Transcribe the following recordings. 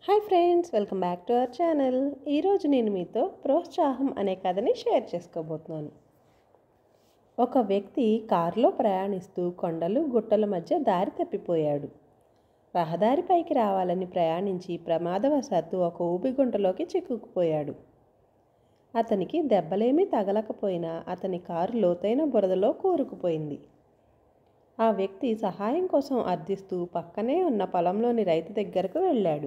Hi friends, welcome back to our channel. ఈరోజు నేను మీతో ప్రోత్సాహం అనే కథని షేర్ చేసుకోబోతున్నాను. ఒక వ్యక్తి కారులో ప్రయాణిస్తూ కొండలు గుట్టల మధ్య దారి తప్పిపోయాడు. రహదారిపైకి రావాలని ప్రయాణించి ప్రమాదవశాత్తు ఒక ఊబిగుంటలోకి చిక్కుకుపోయాడు. అతనికి దెబ్బలేమీ తగలకపోయినా అతని కారు లోతైన బురదలో కూరుకుపోయింది. ఆ వ్యక్తి సహాయం కోసం అర్థిస్తూ పక్కనే ఉన్న పొలంలోని రైతు దగ్గరకు వెళ్ళాడు.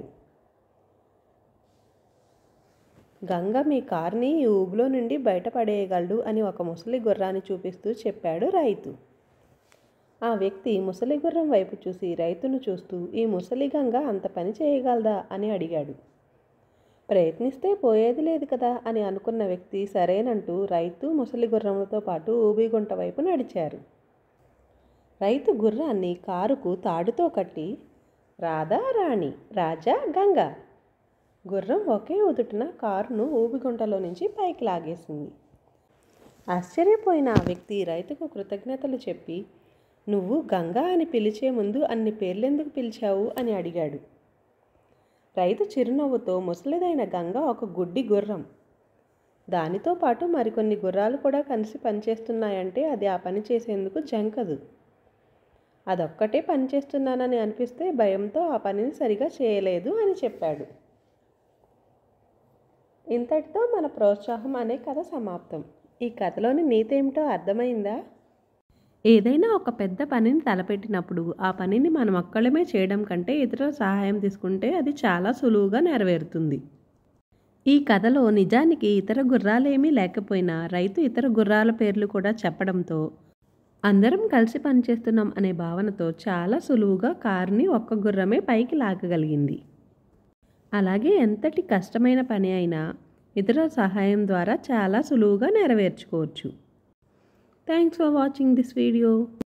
గంగ మీ కార్ని ఈ ఊబిలో నుండి బయటపడేయగలడు అని ఒక ముసలి గుర్రాన్ని చూపిస్తూ చెప్పాడు రైతు. ఆ వ్యక్తి ముసలి గుర్రం వైపు చూసి రైతును చూస్తూ, ఈ ముసలి గంగ అంత పని చేయగలదా అని అడిగాడు. ప్రయత్నిస్తే పోయేది లేదు కదా అని అనుకున్న వ్యక్తి సరేనంటూ రైతు ముసలి గుర్రంతో పాటు ఊబిగుంట వైపు నడిచారు. రైతు గుర్రాన్ని కారుకు తాడుతో కట్టి రాధా రాణి, రాజా గంగ. గుర్రం ఒకే ఉదుటున కారును ఊబిగుంటలో నుంచి పైకి లాగేసింది. ఆశ్చర్యపోయిన ఆ వ్యక్తి రైతుకు కృతజ్ఞతలు చెప్పి, నువ్వు గంగా అని పిలిచే ముందు అన్ని పేర్లెందుకు పిలిచావు అని అడిగాడు. రైతు చిరునవ్వుతో, ముసలిదైన గంగ ఒక గుడ్డి గుర్రం. దానితో పాటు మరికొన్ని గుర్రాలు కూడా కలిసి పనిచేస్తున్నాయంటే అది ఆ పని చేసేందుకు జంకదు. అదొక్కటే పనిచేస్తున్నానని అనిపిస్తే భయంతో ఆ పనిని సరిగా చేయలేదు అని చెప్పాడు. ఇంతటితో మన ప్రోత్సాహం అనే కథ సమాప్తం. ఈ కథలోని నీతి ఏమిటో అర్థమైందా? ఏదైనా ఒక పెద్ద పనిని తలపెట్టినప్పుడు ఆ పనిని మనం ఒక్కళ్ళమే చేయడం కంటే ఇతరుల సహాయం తీసుకుంటే అది చాలా సులువుగా నెరవేరుతుంది. ఈ కథలో నిజానికి ఇతర గుర్రాలేమీ లేకపోయినా రైతు ఇతర గుర్రాల పేర్లు కూడా చెప్పడంతో అందరం కలిసి పనిచేస్తున్నాం అనే భావనతో చాలా సులువుగా కారుని ఒక్క గుర్రమే పైకి లాగగలిగింది. అలాగే ఎంతటి కష్టమైన పని అయినా ఇతరుల సహాయం ద్వారా చాలా సులువుగా నెరవేర్చుకోవచ్చు. Thanks for watching this video.